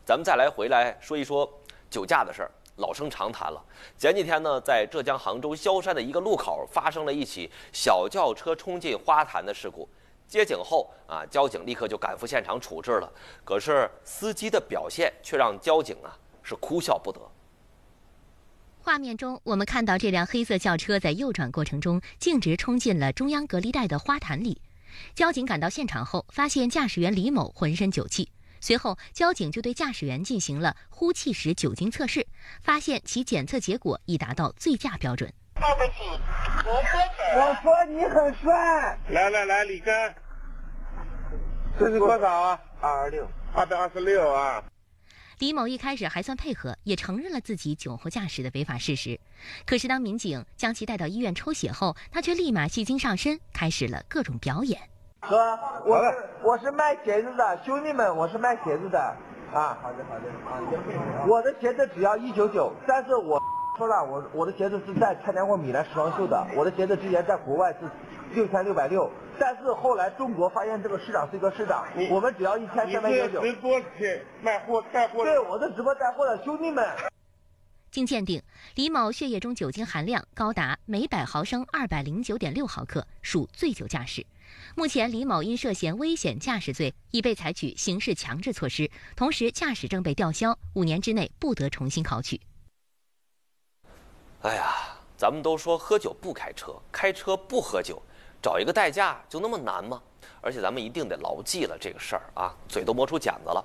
咱们再回来说一说酒驾的事儿，老生常谈了。前几天呢，在浙江杭州萧山的一个路口发生了一起小轿车冲进花坛的事故。接警后交警立刻就赶赴现场处置了。可是司机的表现却让交警是哭笑不得。 画面中，我们看到这辆黑色轿车在右转过程中径直冲进了中央隔离带的花坛里。交警赶到现场后，发现驾驶员李某浑身酒气。随后，交警就对驾驶员进行了呼气时酒精测试，发现其检测结果已达到醉驾标准。 对不起，你喝水。 我说你很帅。 来，李根，这是多少啊？226啊。 李某一开始还算配合，也承认了自己酒后驾驶的违法事实。可是当民警将其带到医院抽血后，他却立马戏精上身，开始了各种表演。 哥，我是卖鞋子的，兄弟们，我是卖鞋子的啊。好的。我的鞋子只要199，但是我说了，我的鞋子是在参加过米兰时装秀的，我的鞋子之前在国外是6660，但是后来中国发现这个市场是一个市场，我们只要1399。 你是直播卖货带货？ 对，我是直播带货的，兄弟们。 经鉴定，李某血液中酒精含量高达每100毫升209.6毫克，属醉酒驾驶。目前，李某因涉嫌危险驾驶罪，已被采取刑事强制措施，同时驾驶证被吊销，5年之内不得重新考取。 哎呀，咱们都说喝酒不开车，开车不喝酒，找一个代驾就那么难吗？而且咱们一定得牢记了这个事儿啊，嘴都磨出茧子了。